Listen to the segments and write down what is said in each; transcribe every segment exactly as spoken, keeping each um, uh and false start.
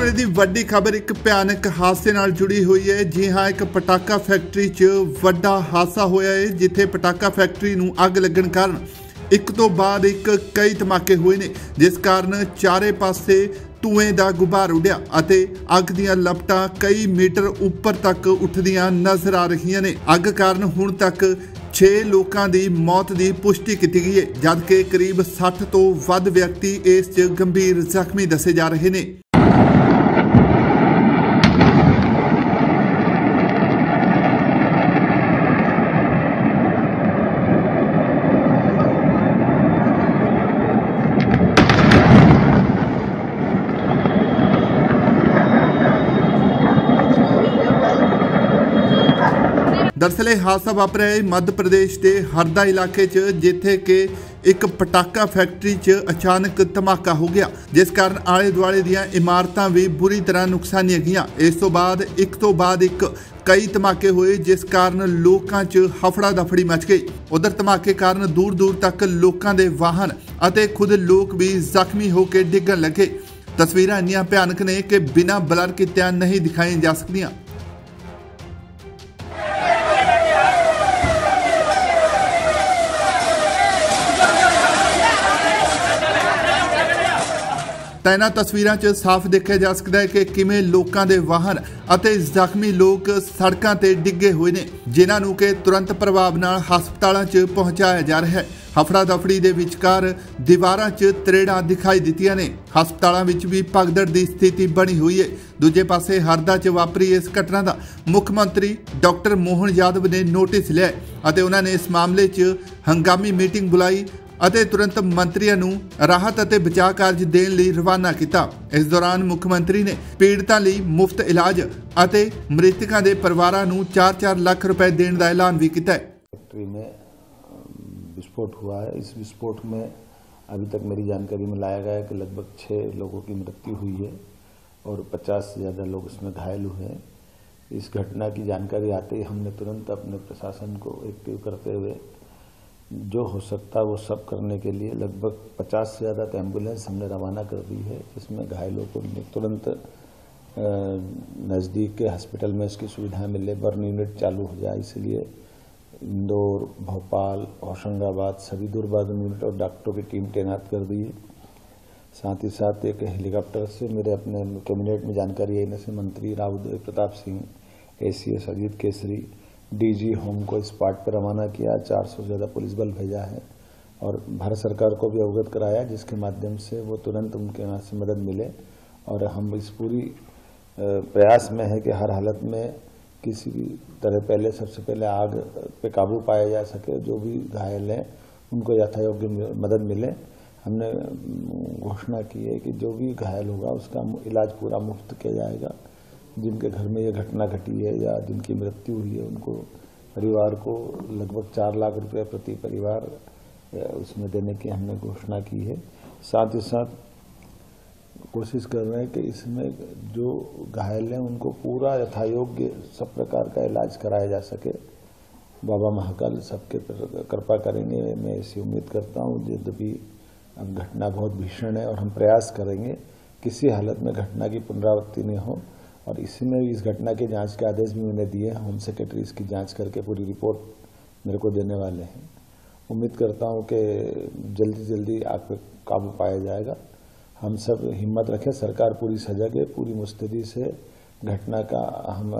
वेले दी वड्डी खबर एक भयानक हादसे नाल जुड़ी हुई है। जी हाँ, एक पटाका फैक्ट्री च वड्डा हादसा होया है, जिथे पटाका फैक्ट्री नूं अग लगन कारण एक तो बाद एक कई धमाके हुए ने, जिस कारण चारे पासे धुएं दा गुब्बार उड़िया अते अग दीयां लपटां कई मीटर उपर तक उठदियां नजर आ रहीआं ने। अग कारण हुण तक छे लोगों की मौत की पुष्टि की गई है, जबकि करीब साठ तो वध व्यक्ति इस च गंभीर जख्मी दसे जा रहे हैं। दरअसल हादसा वापरिया है मध्य प्रदेश के हरदा इलाके च, जिथे कि एक पटाका फैक्ट्री च अचानक धमाका हो गया, जिस कारण आले दुआले दीयां इमारतां भी बुरी तरह नुकसानियां गईयां। इस तो बाद एक तो बाद एक कई धमाके हुए, जिस कारण लोकां च हफड़ा दफड़ी मच गई। उधर धमाके कारण दूर दूर तक लोकां दे वाहन अते खुद लोग भी जख्मी होकर डिगन लगे। तस्वीरां इन्नियां भयानक ने कि बिना ब्लर कीतिआं नहीं दिखाई जा सकदियां। इन्हां तस्वीरां च साफ देखा जा सकता है कि किवें लोकां दे वाहन अते जख्मी लोग सड़कां ते डिगे हुए ने, जिन्हां नूं कि तुरंत प्रभाव नाल हस्पतालां च पहुंचाया जा रहा है। हफड़ा दफड़ी दे विचकार दीवारां च तरेड़ां दिखाई दित्तियां ने। हस्पतालां विच भी भगदड़ दी स्थिति बनी हुई है। दूजे पासे हरदा च वापरी इस घटना दा मुख मंत्री डॉक्टर मोहन यादव ने नोटिस लिया अते उन्हां ने इस मामले च हंगामी मीटिंग बुलाई ਅਤੇ तुरंत मंत्रियों ਨੂੰ राहत ਅਤੇ बचाव कार्य देने ਲਈ रवाना किया। इस दौरान मुख्यमंत्री ने पीड़ितों ਲਈ मुफ्त इलाज ਅਤੇ मृतकों के परिवारों ਨੂੰ चार चार लाख रुपए देने का ऐलान भी किया है। फैक्ट्री में विस्फोट हुआ है। इस विस्फोट में अभी तक मेरी जानकारी में लाया गया है कि लगभग छः लोगों की मृत्यु हुई है और पचास से ज़्यादा लोग इसमें घायल हुए हैं। इस घटना की जानकारी आते ही हमने तुरंत अपने प्रशासन को एक्टिव करते हुए जो हो सकता है वो सब करने के लिए लगभग पचास से ज़्यादा एम्बुलेंस हमने रवाना कर दी है, जिसमें घायलों को तुरंत नज़दीक के हॉस्पिटल में इसकी सुविधाएं मिले, बर्न यूनिट चालू हो जाए, इसलिए इंदौर, भोपाल, होशंगाबाद सभी दूरबर्न यूनिट और डॉक्टरों की टीम तैनात कर दी है। साथ ही साथ एक हेलीकॉप्टर से मेरे अपने कैबिनेट में जानकारी आई से मंत्री Rao Pratap Singh, A C S Ajit Kesari, DG home को इस पार्ट पर रवाना किया। चार सौ से ज़्यादा पुलिस बल भेजा है और भारत सरकार को भी अवगत कराया, जिसके माध्यम से वो तुरंत उनके यहाँ से मदद मिले। और हम इस पूरी प्रयास में है कि हर हालत में किसी भी तरह पहले सबसे पहले आग पे काबू पाया जा सके, जो भी घायल हैं उनको यथायोग्य मदद मिले। हमने घोषणा की है कि जो भी घायल होगा उसका इलाज पूरा मुफ्त किया जाएगा। जिनके घर में ये घटना घटी है या जिनकी मृत्यु हुई है उनको परिवार को लगभग चार लाख रुपए प्रति परिवार उसमें देने की हमने घोषणा की है। साथ ही साथ कोशिश कर रहे हैं कि इसमें जो घायल हैं उनको पूरा यथायोग्य सब प्रकार का इलाज कराया जा सके। बाबा महाकाल सबके कृपा करेंगे, मैं ऐसी उम्मीद करता हूँ। यद्यपि घटना बहुत भीषण है और हम प्रयास करेंगे किसी हालत में घटना की पुनरावृत्ति नहीं हो। और इसी में इस घटना के जांच के आदेश भी मैंने दिए हैं। होम सेक्रेटरी इसकी जांच करके पूरी रिपोर्ट मेरे को देने वाले हैं। उम्मीद करता हूं कि जल्दी जल्दी आग पे काबू पाया जाएगा। हम सब हिम्मत रखें, सरकार पूरी सजग है, पूरी मुस्तैदी से घटना का हम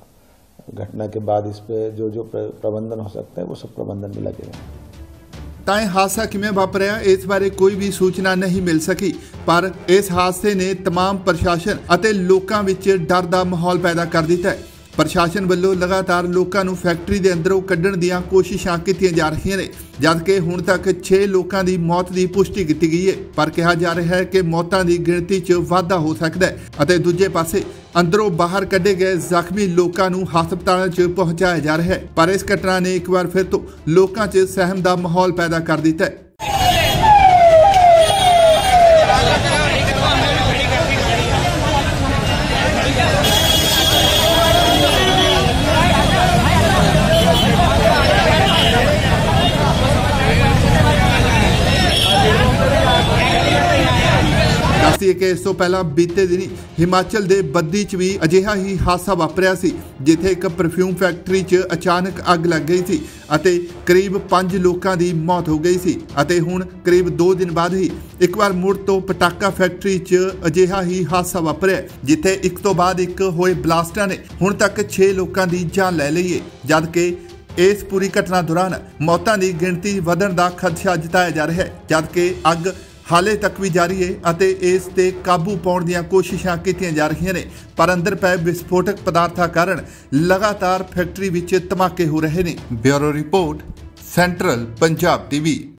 घटना के बाद इस पे जो जो प्रबंधन हो सकते हैं वो सब प्रबंधन में लगे हैं। ताए हादसा किवें वापरिया इस बारे कोई भी सूचना नहीं मिल सकी, पर इस हादसे ने तमाम प्रशासन अते लोकां विच डर दा माहौल पैदा कर दिता है। प्रशासन वालों लगातार लोगों को फैक्ट्री के अंदरों कढ़ण दीयां कोशिशां कीतियां जा रही ने, जबकि हुण तक छे लोगों की मौत की पुष्टि की गई है। पर कहा जा रहा है कि मौतों की गिणती च वाधा हो सकता है अते दूजे पासे अंदरों बाहर कढ़े गए जख्मी लोगों को हस्पतालों च पहुंचाया जा रहा है। पर इस घटना ने एक बार फिर तो लोगों च सहम का माहौल पैदा कर दिता है। दस्सीए कि इस तो पहला बीते दिन हिमाचल के बद्दी च भी अजिहा ही हादसा वापरिया सी, जिथे एक परफ्यूम फैक्ट्री च अचानक अग लग गई सी अते करीब पांच लोगों की मौत हो गई सी। अते हुण करीब दो दिन बाद ही एक बार मुड़ तो पटाका फैक्ट्री च अजिहा ही हादसा वापरिया, जिथे एक तो बाद एक होए ब्लास्टां ने हुण तक छे लोगों की जान ले लई है, जबकि इस पूरी घटना दौरान मौतों की गिनती वधण का खदशा जताया जा रहा है, जबकि अग हाले तक भी जारी है अते इस ते काबू पाउण दीआं कोशिशां कीतीआं जा रहीआं ने, पर अंदर पए विस्फोटक पदार्थां कारण लगातार फैक्ट्री विच धमाके हो रहे ने। Bureau report, central Punjab TV.